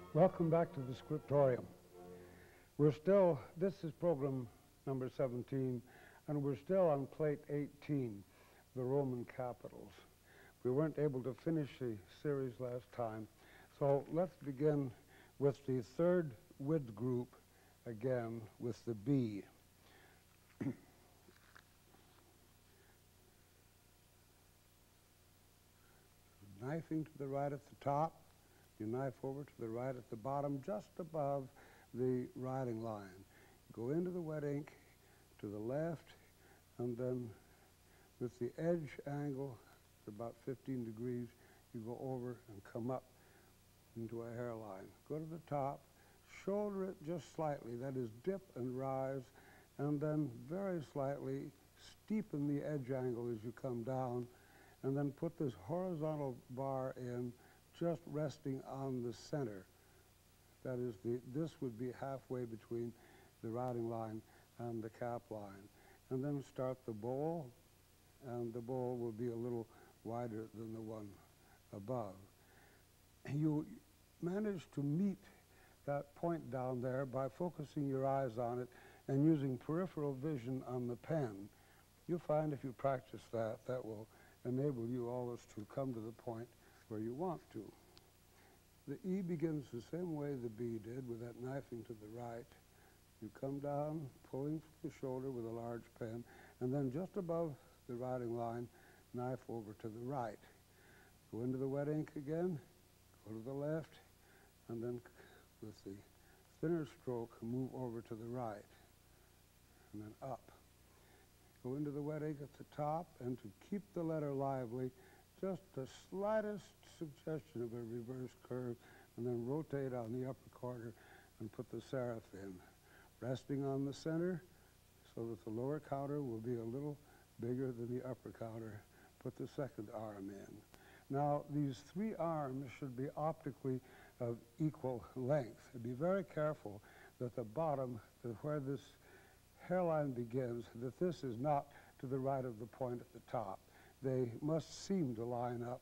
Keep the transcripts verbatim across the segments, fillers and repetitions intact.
Welcome back to the scriptorium. We're still, this is program number seventeen, and we're still on plate eighteen, the Roman capitals. We weren't able to finish the series last time, so let's begin with the third width group again with the B. Knifing to the right at the top, you knife over to the right at the bottom, just above the writing line. Go into the wet ink to the left, and then with the edge angle at about fifteen degrees, you go over and come up into a hairline. Go to the top, shoulder it just slightly, that is dip and rise, and then very slightly steepen the edge angle as you come down, and then put this horizontal bar in, just resting on the center. That is, the, this would be halfway between the writing line and the cap line. And then start the bowl, and the bowl will be a little wider than the one above. You manage to meet that point down there by focusing your eyes on it and using peripheral vision on the pen. You'll find if you practice that, that will enable you always to come to the point where you want to. The E begins the same way the B did, with that knifing to the right. You come down, pulling from the shoulder with a large pen, and then just above the writing line, knife over to the right. Go into the wet ink again, go to the left, and then with the thinner stroke, move over to the right, and then up. Go into the wet ink at the top, and to keep the letter lively, just the slightest suggestion of a reverse curve, and then rotate on the upper corner and put the serif in, resting on the center so that the lower counter will be a little bigger than the upper counter. Put the second arm in. Now, these three arms should be optically of equal length. Be very careful that the bottom, that where this hairline begins, that this is not to the right of the point at the top. They must seem to line up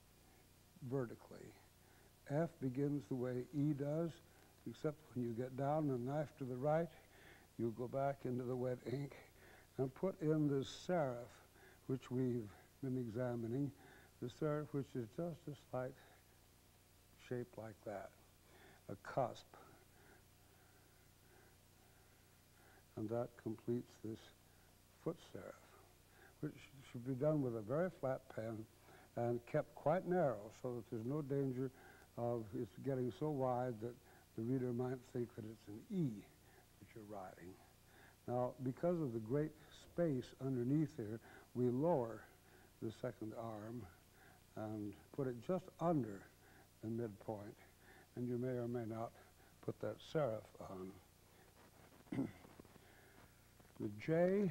vertically. F begins the way E does, except when you get down and knife to the right, you go back into the wet ink and put in this serif, which we've been examining, the serif which is just a slight shape like that, a cusp. And that completes this foot serif, which should be done with a very flat pen and kept quite narrow so that there's no danger of it getting so wide that the reader might think that it's an E that you're writing. Now, because of the great space underneath here, we lower the second arm and put it just under the midpoint, and you may or may not put that serif on. The J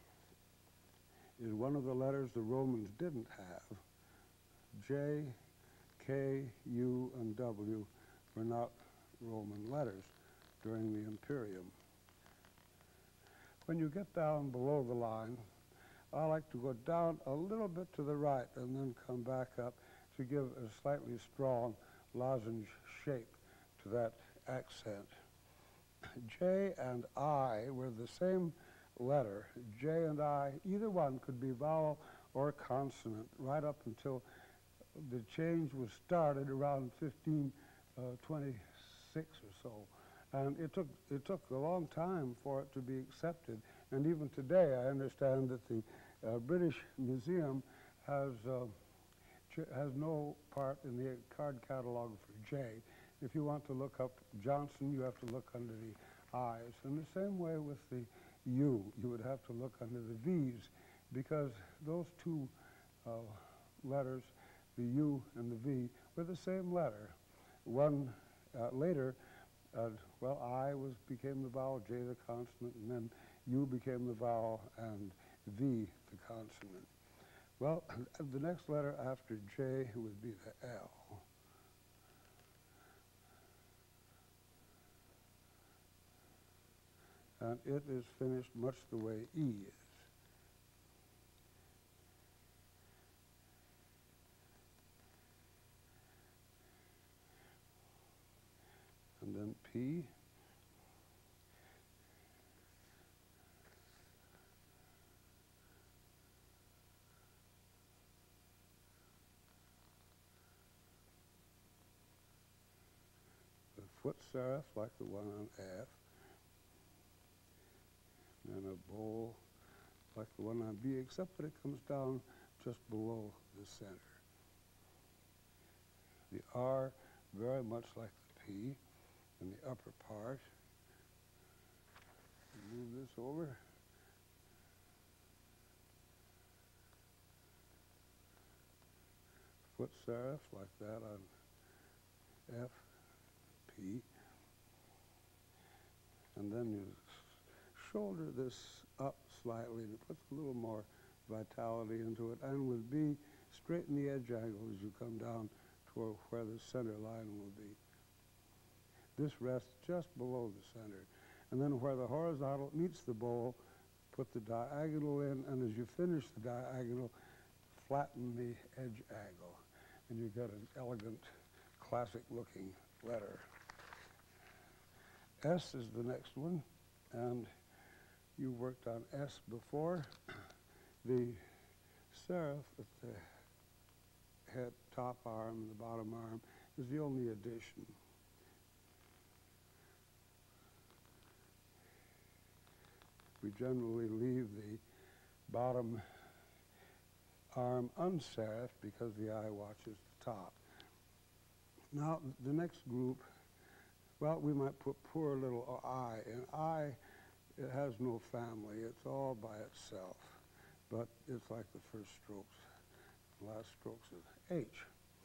is one of the letters the Romans didn't have. J, K, U, and W were not Roman letters during the Imperium. When you get down below the line, I like to go down a little bit to the right and then come back up to give a slightly strong lozenge shape to that accent. J and I were the same letter. J and I, either one could be vowel or consonant, right up until the change was started around fifteen twenty-six or so. And it took, it took a long time for it to be accepted. And even today, I understand that the uh, British Museum has, uh, has no part in the card catalog for J. If you want to look up Johnson, you have to look under the I's. In the same way with the U, you would have to look under the V's, because those two uh, letters, the U and the V, were the same letter. One uh, later, uh, well, I was became the vowel, J the consonant, and then U became the vowel, and V the consonant. Well, the next letter after J would be the L. And it is finished much the way E is. P. A foot serif like the one on F. And a bowl like the one on B, except that it comes down just below the center. The R, very much like the P in the upper part. Move this over. Foot serif like that on F, P. And then you shoulder this up slightly, and it puts a little more vitality into it, and with B, straighten the edge angle as you come down toward where the center line will be. This rests just below the center. And then where the horizontal meets the bowl, put the diagonal in, and as you finish the diagonal, flatten the edge angle, and you get an elegant, classic-looking letter. S is the next one, and you worked on S before. The serif at the head, top arm, and the bottom arm is the only addition. We generally leave the bottom arm unserifed because the eye watches the top. Now, the next group, well, we might put poor little I. And I, it has no family. It's all by itself. But it's like the first strokes. Last strokes of H.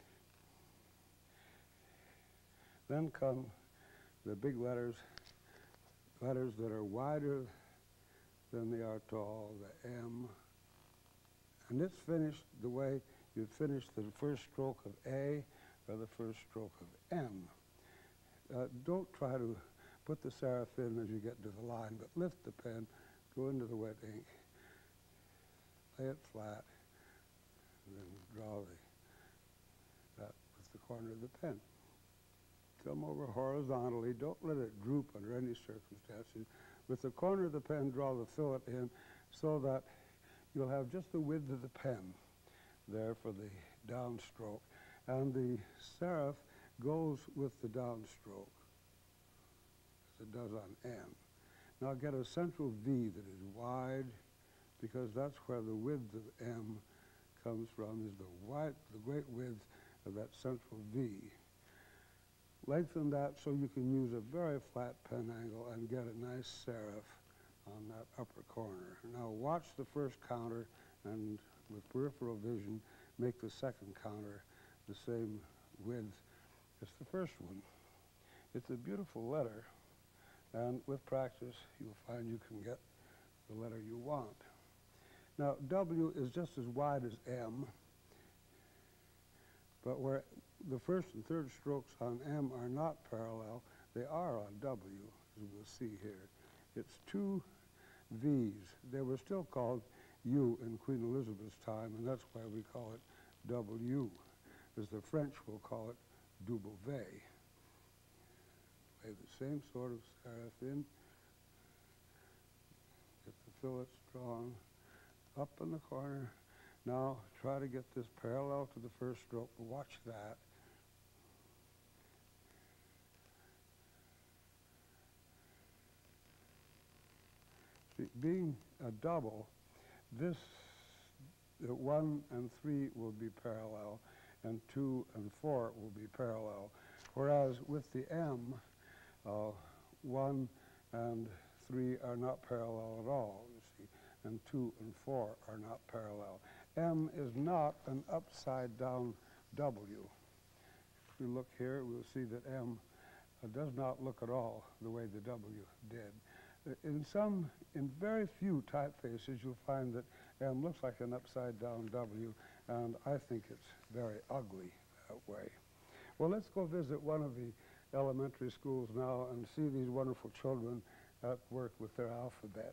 Then come the big letters, letters that are wider than they are tall, the M. And it's finished the way you finish the first stroke of A or the first stroke of M. Uh, don't try to put the serif in as you get to the line, but lift the pen, go into the wet ink, lay it flat, and then draw the, that with the corner of the pen. Come over horizontally. Don't let it droop under any circumstances. With the corner of the pen, draw the fillet in so that you'll have just the width of the pen there for the downstroke. And the serif goes with the downstroke, as it does on M. Now get a central V that is wide, because that's where the width of M comes from, is the wide, the great width of that central V. Lengthen that so you can use a very flat pen angle and get a nice serif on that upper corner. Now watch the first counter, and with peripheral vision, make the second counter the same width as the first one. It's a beautiful letter, and with practice, you'll find you can get the letter you want. Now, W is just as wide as M, but where the first and third strokes on M are not parallel, they are on W, as we'll see here. It's two V's. They were still called U in Queen Elizabeth's time, and that's why we call it W, as the French will call it double V. Lay the same sort of serif in. Get the fillets drawn up in the corner. Now try to get this parallel to the first stroke. Watch that. See, being a double, this uh, one and three will be parallel, and two and four will be parallel. Whereas with the M, uh, one and three are not parallel at all, you see, and two and four are not parallel. M is not an upside down W. If we look here, we'll see that M uh, does not look at all the way the W did. In some, in very few typefaces, you'll find that M looks like an upside down W, and I think it's very ugly that way. Well, let's go visit one of the elementary schools now and see these wonderful children at work with their alphabet.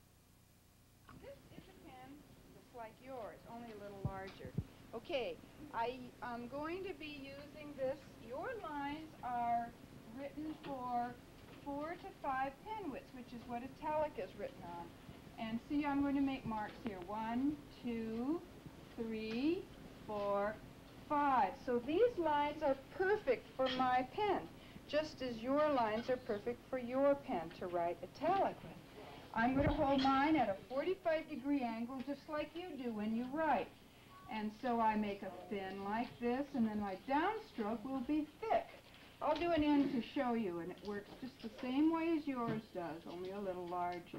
This is a pen just like yours, only a little larger. Okay, I, I'm going to be using this. Your lines are written for four to five pen widths, which is what Italic is written on. And see, I'm going to make marks here. One, two, three, four, five. So these lines are perfect for my pen, just as your lines are perfect for your pen to write Italic with. I'm going to hold mine at a forty-five degree angle, just like you do when you write. And so I make a fin like this, and then my downstroke will be thick. I'll do an end to show you, and it works just the same way as yours does, only a little larger.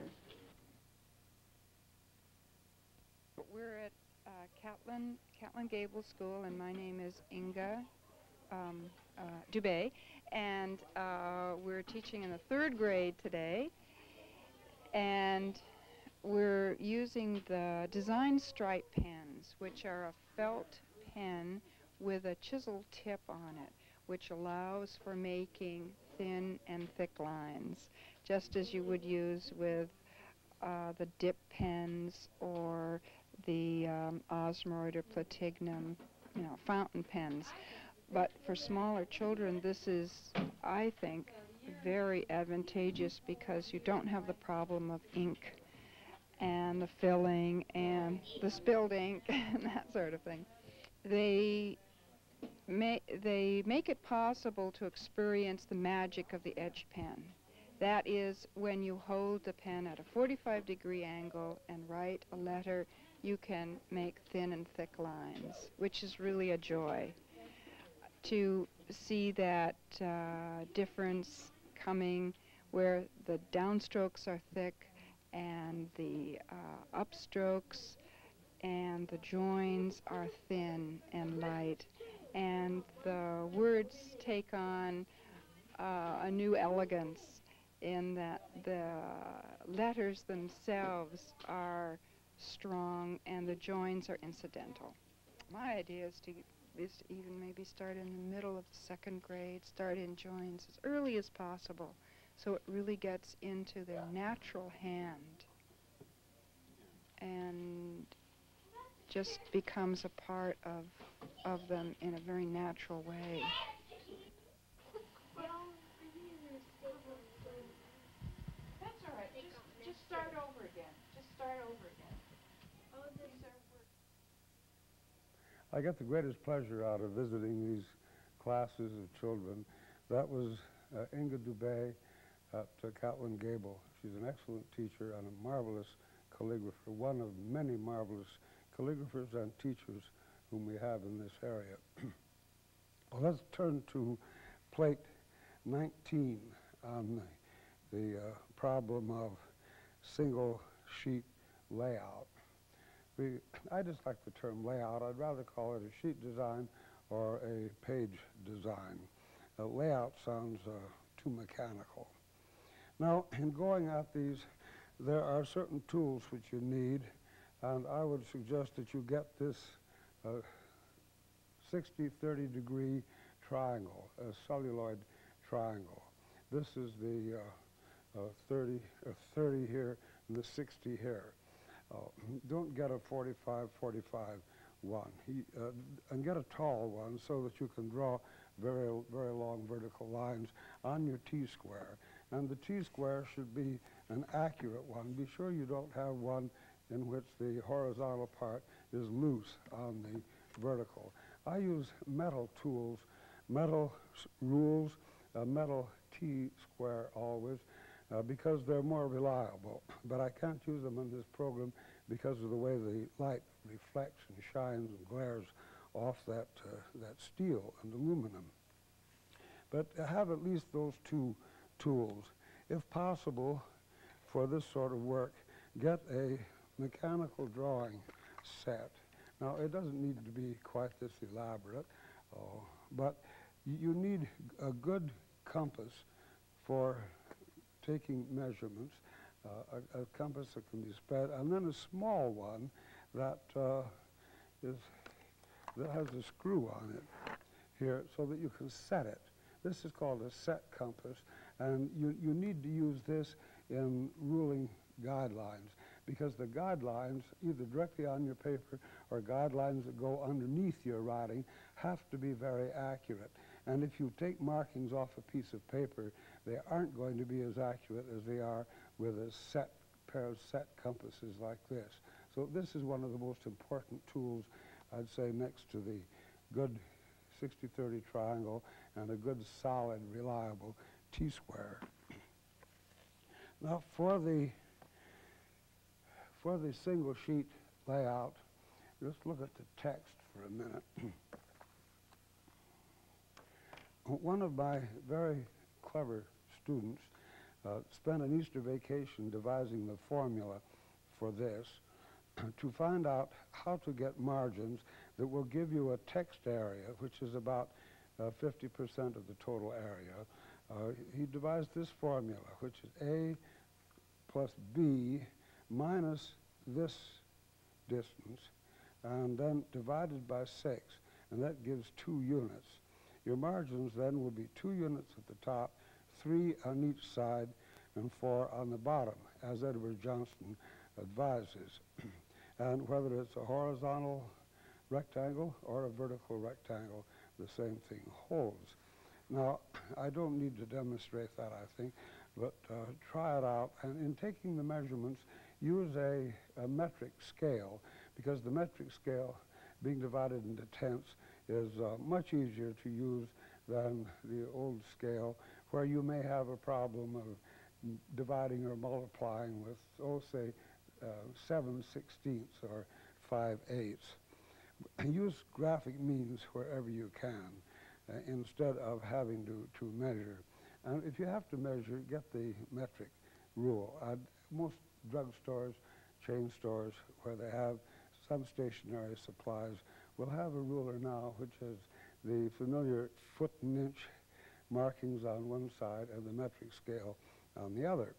We're at uh, Catlin, Catlin Gable School, and my name is Inga um, uh, Dubé, and uh, we're teaching in the third grade today, and we're using the design stripe pens, which are a felt pen with a chisel tip on it, which allows for making thin and thick lines, just as you would use with uh, the dip pens or the um, Osmoroid or Platignum, you know, fountain pens. But for smaller children, this is, I think, very advantageous because you don't have the problem of ink and the filling and the spilled ink and that sort of thing. They, ma they make it possible to experience the magic of the edge pen. That is, when you hold the pen at a forty-five degree angle and write a letter, you can make thin and thick lines, which is really a joy. To see that uh, difference coming where the downstrokes are thick and the uh, upstrokes and the joins are thin and light, and the words take on uh, a new elegance in that the letters themselves are strong and the joins are incidental. My idea is to, is to even maybe start in the middle of the second grade, start in joins as early as possible, so it really gets into their natural hand and just becomes a part of, of them in a very natural way. That's all right. Just, just start over again. Just start over again. I get the greatest pleasure out of visiting these classes of children. That was uh, Inga Dubé at uh, Catlin Gable. She's an excellent teacher and a marvelous calligrapher, one of many marvelous calligraphers and teachers whom we have in this area. Well, let's turn to plate nineteen on the, the uh, problem of single sheet layout. We, I just like the term layout. I'd rather call it a sheet design or a page design. Uh, layout sounds uh, too mechanical. Now, in going at these, there are certain tools which you need, and I would suggest that you get this uh, sixty thirty degree triangle, a celluloid triangle. This is the uh, uh, thirty, uh, thirty here and the sixty here. Uh, don't get a forty-five forty-five one, he, uh, and get a tall one so that you can draw very, very long vertical lines on your T-square. And the T-square should be an accurate one. Be sure you don't have one in which the horizontal part is loose on the vertical. I use metal tools, metal rules, uh, metal T-square always, uh, because they're more reliable. But I can't use them in this program because of the way the light reflects and shines and glares off that, uh, that steel and aluminum. But have at least those two tools. If possible, for this sort of work, get a mechanical drawing set. Now, it doesn't need to be quite this elaborate, uh, but you need a good compass for taking measurements, uh, a, a compass that can be spread, and then a small one that uh, is that has a screw on it here so that you can set it. This is called a set compass, and you, you need to use this in ruling guidelines. because the guidelines, either directly on your paper or guidelines that go underneath your writing, have to be very accurate. And if you take markings off a piece of paper, they aren't going to be as accurate as they are with a set pair of set compasses like this. So this is one of the most important tools, I'd say, next to the good sixty thirty triangle and a good, solid, reliable T-square. Now, for the for the single sheet layout, just look at the text for a minute. One of my very clever students uh, spent an Easter vacation devising the formula for this to find out how to get margins that will give you a text area, which is about uh, fifty percent of the total area. Uh, he devised this formula, which is A plus B minus this distance, and then divided by six, and that gives two units. Your margins then will be two units at the top, three on each side, and four on the bottom, as Edward Johnston advises. And whether it's a horizontal rectangle or a vertical rectangle, the same thing holds. Now, I don't need to demonstrate that, I think, but uh, try it out. And in taking the measurements, use a, a metric scale, because the metric scale, being divided into tenths, is uh, much easier to use than the old scale, where you may have a problem of dividing or multiplying with, oh, say, uh, seven sixteenths or five eighths. Use graphic means wherever you can, uh, instead of having to, to measure. And if you have to measure, get the metric rule. Uh, most drugstores, chain stores, where they have some stationary supplies, will have a ruler now, which is the familiar foot and inch markings on one side and the metric scale on the other.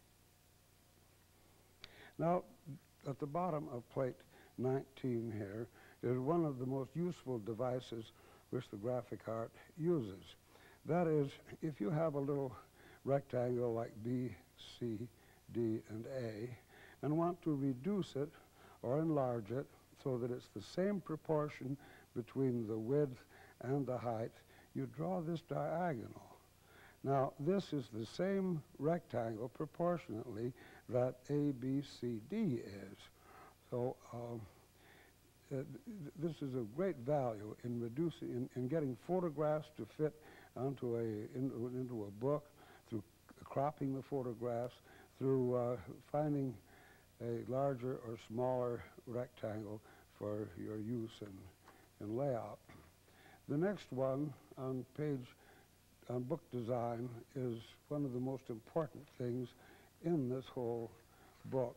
Now, at the bottom of plate nineteen here is one of the most useful devices which the graphic art uses. That is, if you have a little rectangle like B, C, D, and A, and want to reduce it or enlarge it so that it's the same proportion between the width and the height, you draw this diagonal. Now, this is the same rectangle proportionately that A, B, C, D is. So um, uh, this is of great value in reducing, in, in getting photographs to fit onto a, in, into a book, through cropping the photographs, through uh, finding a larger or smaller rectangle for your use in, in layout. The next one on page, on book design, is one of the most important things in this whole book.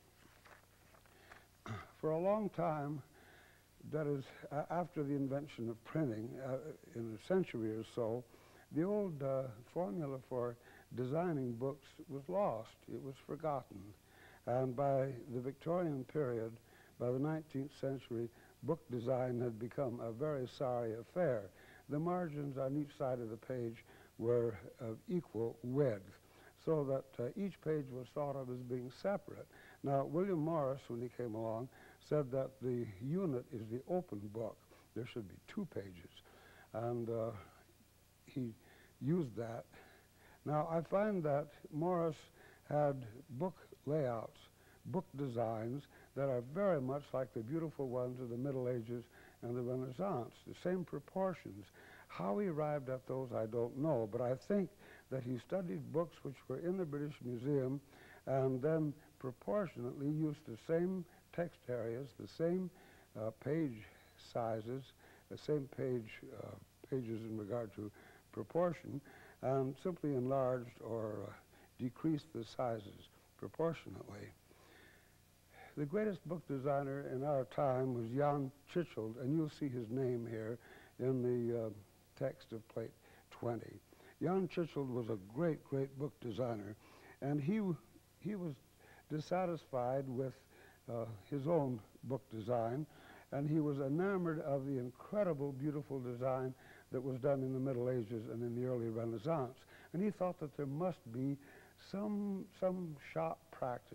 For a long time, that is, uh, after the invention of printing, uh, in a century or so, the old uh, formula for designing books was lost. It was forgotten. And by the Victorian period, by the nineteenth century, book design had become a very sorry affair. The margins on each side of the page were of equal width, so that uh, each page was thought of as being separate. Now, William Morris, when he came along, said that the unit is the open book. There should be two pages. And uh, he used that. Now, I find that Morris had book layouts, book designs that are very much like the beautiful ones of the Middle Ages and the Renaissance, the same proportions. How he arrived at those, I don't know, but I think that he studied books which were in the British Museum and then proportionately used the same text areas, the same uh, page sizes, the same page uh, pages in regard to proportion, and simply enlarged or uh, decreased the sizes proportionately. The greatest book designer in our time was Jan Tschichold, and you'll see his name here in the uh, text of plate twenty. Jan Tschichold was a great, great book designer, and he, he was dissatisfied with uh, his own book design, and he was enamored of the incredible, beautiful design that was done in the Middle Ages and in the early Renaissance. And he thought that there must be some, some shop practice,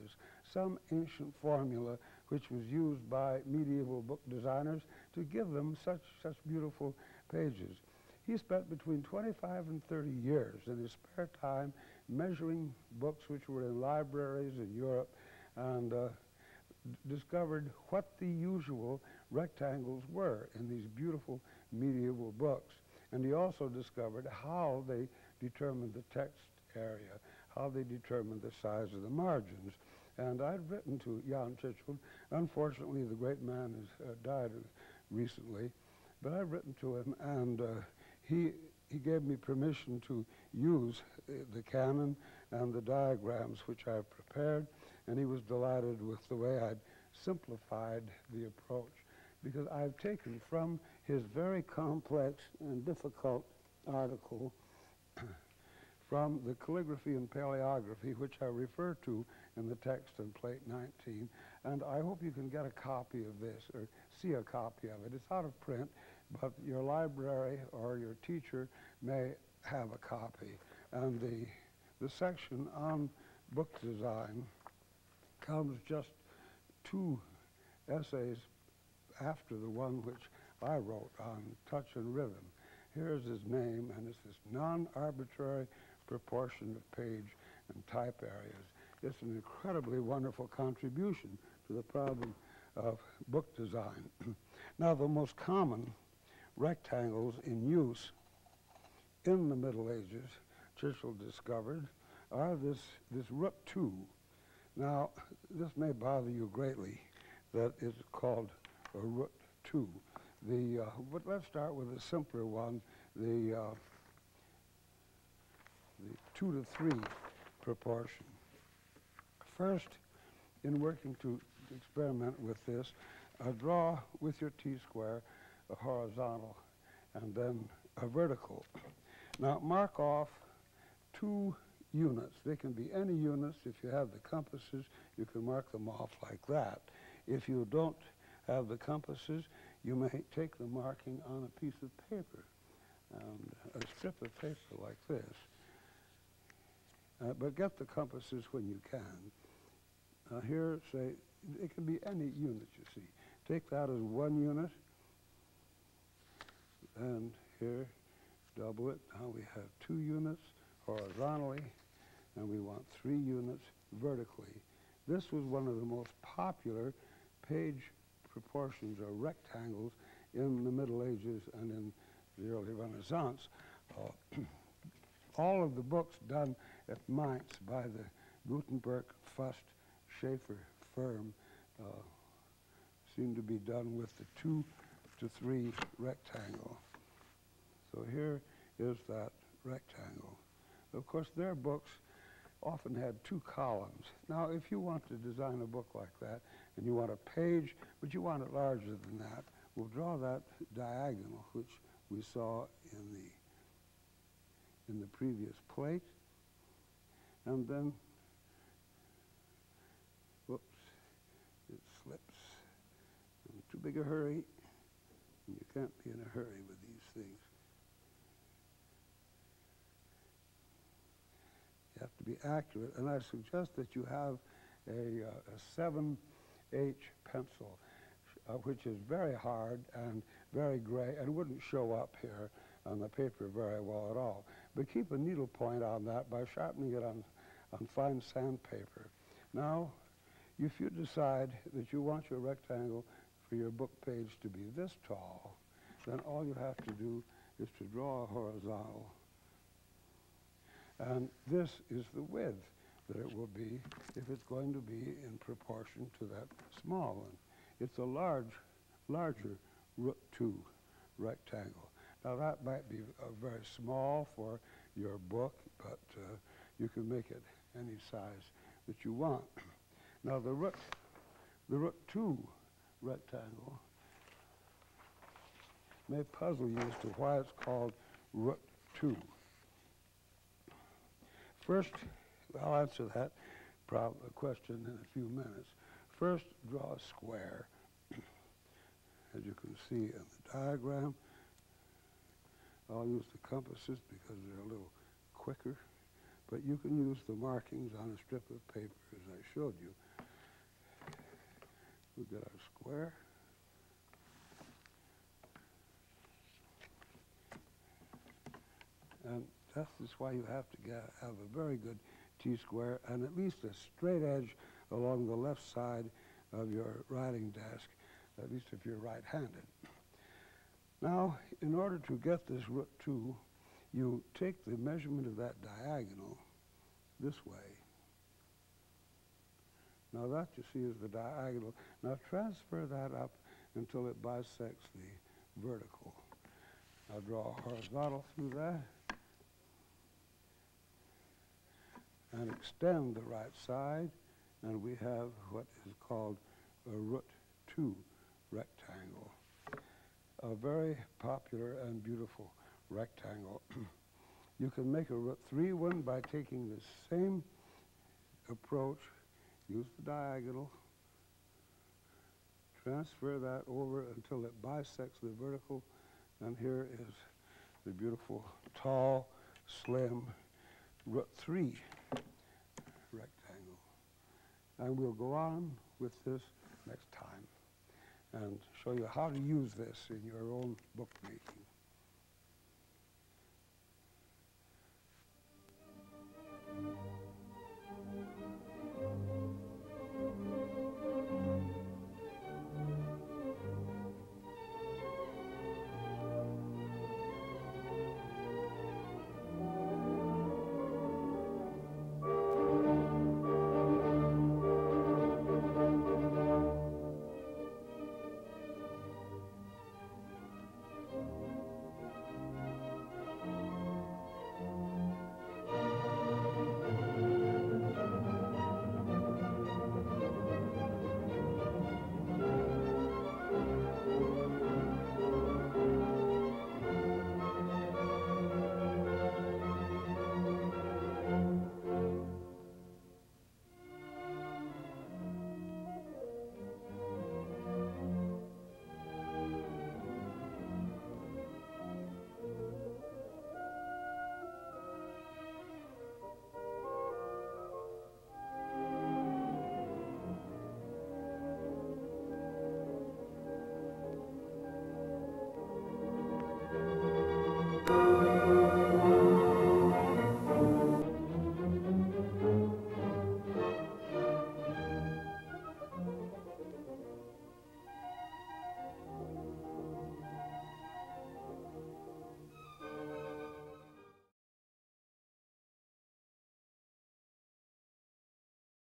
some ancient formula which was used by medieval book designers to give them such, such beautiful pages. He spent between twenty-five and thirty years in his spare time measuring books which were in libraries in Europe, and uh, discovered what the usual rectangles were in these beautiful medieval books. And he also discovered how they determined the text area, how they determined the size of the margins. And I'd written to Jan Tschichold. Unfortunately, the great man has uh, died recently, but I've written to him, and uh, he, he gave me permission to use uh, the canon and the diagrams which I've prepared, and he was delighted with the way I'd simplified the approach, because I've taken from his very complex and difficult article from the calligraphy and paleography, which I refer to in the text in plate nineteen, and I hope you can get a copy of this or see a copy of it. It's out of print, but your library or your teacher may have a copy. And the, the section on book design comes just two essays after the one which I wrote on touch and rhythm. Here's his name, and it's this non-arbitrary proportion of page and type areas. It's an incredibly wonderful contribution to the problem of book design. Now, the most common rectangles in use in the Middle Ages, Tschichold discovered, are this, this root two. Now, this may bother you greatly that it's called a root two. The, uh, but let's start with a simpler one, the, uh, the two to three proportion. First, in working to experiment with this, uh, draw with your T-square a horizontal and then a vertical. Now, mark off two units. They can be any units. If you have the compasses, you can mark them off like that. If you don't have the compasses, you may take the marking on a piece of paper, and a strip of paper like this. Uh, but get the compasses when you can. Uh, here, say, it can be any unit, you see. Take that as one unit, and here, double it. Now we have two units horizontally, and we want three units vertically. This was one of the most popular page proportions or rectangles in the Middle Ages and in the early Renaissance. Uh, all of the books done at Mainz by the Gutenberg, Fust, Schaefer firm uh, seem to be done with the two to three rectangle. So here is that rectangle. Of course, their books often had two columns. Now, if you want to design a book like that, and you want a page, but you want it larger than that, we'll draw that diagonal, which we saw in the, in the previous plate. And then, whoops, it slips. In too big a hurry, and you can't be in a hurry with these things. You have to be accurate, and I suggest that you have a, uh, a seven H pencil, uh, which is very hard and very gray and wouldn't show up here on the paper very well at all. But keep a needle point on that by sharpening it on, on fine sandpaper. Now, if you decide that you want your rectangle for your book page to be this tall, then all you have to do is to draw a horizontal. And this is the width that it will be if it's going to be in proportion to that small one. It's a large, larger root two rectangle. Now that might be uh, very small for your book, but uh, you can make it any size that you want. Now the root, the root two rectangle may puzzle you as to why it's called root two. First, I'll answer that problem, question in a few minutes. First, draw a square. As you can see in the diagram, I'll use the compasses because they're a little quicker, but you can use the markings on a strip of paper as I showed you. we get our square. And that's just why you have to get, have a very good T-square and at least a straight edge along the left side of your writing desk, at least if you're right-handed. Now, in order to get this root two, you take the measurement of that diagonal this way. Now that, you see, is the diagonal. Now transfer that up until it bisects the vertical. Now draw a horizontal through that and extend the right side, and we have what is called a root two rectangle. A very popular and beautiful rectangle. You can make a root three one by taking the same approach, use the diagonal, transfer that over until it bisects the vertical, and here is the beautiful, tall, slim root three rectangle. And we'll go on with this next time and show you how to use this in your own bookmaking.